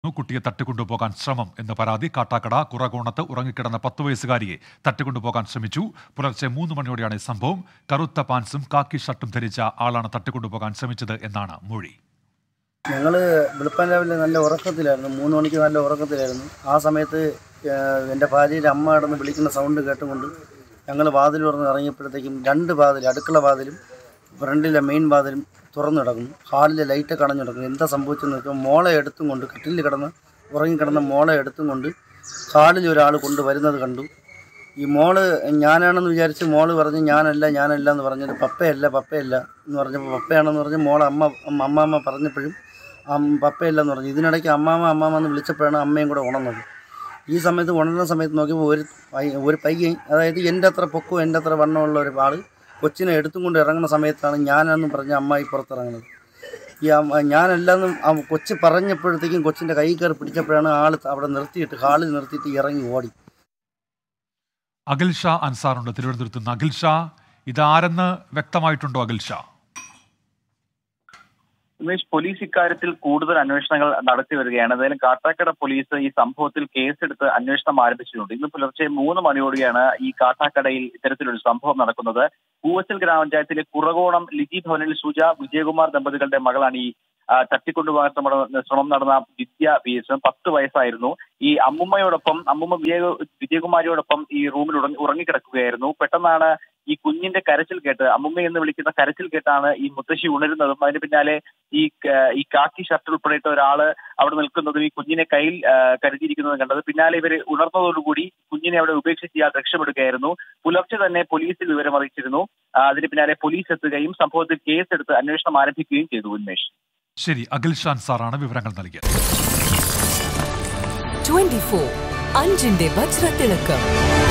കുട്ടിയെ തട്ടിക്കൊണ്ടുപോകാൻ ശ്രമം എന്ന പരാതി. കാട്ടാക്കട കുറകോണത്ത് ഉറങ്ങിക്കിടന്ന 10 വയസ്സുകാരിയെ തട്ടിക്കൊണ്ടുപോകാൻ ശ്രമിച്ചു. പുലർച്ചെ 3 മണിയോടെയാണ് സംഭവം. കറുത്ത പാൻസും കാക്കി ഷർട്ടും ധരിച്ച ആളാണ് തട്ടിക്കൊണ്ടുപോകാൻ ശ്രമിച്ചത് എന്നാണ് മൊഴി. ഞങ്ങൾ വെളുപ്പാൻ രാവിലെ നല്ല ഉറക്കത്തിലായിരുന്നു. 3 മണിക്ക് നല്ല ഉറക്കത്തിലായിരുന്നു. ആ സമയത്ത് എൻ്റെ ഭാര്യയുടെ അമ്മ കിടന്ന് വിളിക്കുന്ന സൗണ്ട് കേട്ടുകൊണ്ട് ഞങ്ങൾ വാതിൽ തുറന്ന് ഇറങ്ങിയപ്പോഴത്തേക്കും 2 വാതിൽ, അടുക്കള വാതിലും ഫ്രണ്ടിലെ മെയിൻ വാതിലും തുറന്നു കിടക്കുന്നു. ഹാളിലെ ലൈറ്റ് കടഞ്ഞു കിടക്കുന്നു. എന്താ സംഭവിച്ചെന്ന് വെച്ചാൽ മോളെ എടുത്തും കൊണ്ട് കട്ടിലിൽ ഉറങ്ങിക്കിടന്ന മോളെ എടുത്തും കൊണ്ട് ഹാളിൽ ഒരാൾ കൊണ്ടുവരുന്നത് കണ്ടു. ഈ മോള് ഞാനാണെന്ന് വിചാരിച്ച് മോള് പറഞ്ഞ് ഞാനല്ല എന്ന് പറഞ്ഞത് പപ്പയല്ല എന്ന് പറഞ്ഞപ്പോൾ പപ്പയാണെന്ന് പറഞ്ഞ് മോളെ അമ്മാമ്മ പറഞ്ഞപ്പോഴും പപ്പയല്ല എന്ന് പറഞ്ഞു. ഇതിനിടയ്ക്ക് അമ്മാമ്മ എന്ന് വിളിച്ചപ്പോഴാണ് അമ്മയും കൂടെ ഉണർന്നത്. ഈ സമയത്ത് ഉണർന്ന സമയത്ത് നോക്കിയപ്പോൾ ഒരു പയ്യൻ, അതായത് എൻ്റെ അത്ര പൊക്കവും എൻ്റെ അത്ര വണ്ണമുള്ള ഒരു ആൾ കൊച്ചിനെ എടുത്തും കൊണ്ട് ഇറങ്ങുന്ന സമയത്താണ് ഞാനെന്നും പറഞ്ഞ് അമ്മായി പുറത്തിറങ്ങുന്നത്. ഈ ഞാനല്ലെന്നും കൊച്ച് പറഞ്ഞപ്പോഴത്തേക്കും കൊച്ചിൻ്റെ കൈ കയറി പിടിച്ചപ്പോഴാണ് ആൾ അവിടെ നിർത്തിയിട്ട് ഹാളിൽ നിർത്തിയിട്ട് ഇറങ്ങി ഓടി. അഖിൽ ഷാ അൻസാറുണ്ട് തിരുവനന്തപുരത്ത് നിന്ന്. അഖിൽ ഷാ, ഇതാരെന്ന് വ്യക്തമായിട്ടുണ്ടോ? അഖിൽ ഷാ, ഉമേഷ്, പോലീസ് ഇക്കാര്യത്തിൽ കൂടുതൽ അന്വേഷണങ്ങൾ നടത്തി വരികയാണ്. എന്തായാലും കാട്ടാക്കട പോലീസ് ഈ സംഭവത്തിൽ കേസെടുത്ത് അന്വേഷണം ആരംഭിച്ചിട്ടുണ്ട്. ഇന്ന് പുലർച്ചെ 3 മണിയോടെയാണ് ഈ കാട്ടാക്കടയിൽ ഇത്തരത്തിലൊരു സംഭവം നടക്കുന്നത്. പൂവച്ചൽ ഗ്രാമപഞ്ചായത്തിലെ കുറകോണം ലിജി ഭവനിൽ സുജ വിജയകുമാർ ദമ്പതികളുടെ മകളാണ് ഈ തട്ടിക്കൊണ്ടുപോകാൻ ശ്രമം നടന്ന വിദ്യ VS. 10 വയസ്സായിരുന്നു. ഈ അമ്മുമ്മ വിജയകുമാരിയോടൊപ്പം ഈ റൂമിൽ ഉറങ്ങിക്കിടക്കുകയായിരുന്നു. പെട്ടെന്നാണ് ഈ കുഞ്ഞിന്റെ കരച്ചിൽ കേട്ട്, അമ്മുമ്മ എന്ന് വിളിക്കുന്ന കരച്ചിൽ കേട്ടാണ് ഈ മുത്തശ്ശി ഉണരുന്നതും അതിന് പിന്നാലെ ഈ കാക്കി ഷർട്ട് ഉൾപ്പെടെയിട്ട ഒരാള് അവിടെ നിൽക്കുന്നതും ഈ കുഞ്ഞിനെ കയ്യിൽ കരുതിയിരിക്കുന്നതും കണ്ടത്. പിന്നാലെ ഇവർ ഉണർന്നതോടുകൂടി കുഞ്ഞിനെ അവിടെ ഉപേക്ഷിച്ച് ഇയാൾ രക്ഷപ്പെടുകയായിരുന്നു. പുലർച്ചെ തന്നെ പോലീസിൽ വിവരം അറിയിച്ചിരുന്നു. അതിന് പിന്നാലെ പോലീസ് എത്തുകയും സംഭവത്തിൽ കേസെടുത്ത് അന്വേഷണം ആരംഭിക്കുകയും ചെയ്തു. ഉന്മേഷ്, ശരി. അഖിൽ ഷാ അൻസാറാണ് വിവരങ്ങൾ നൽകിയത്. 24 അഞ്ചിന്റെ വജ്രത്തിളക്കം.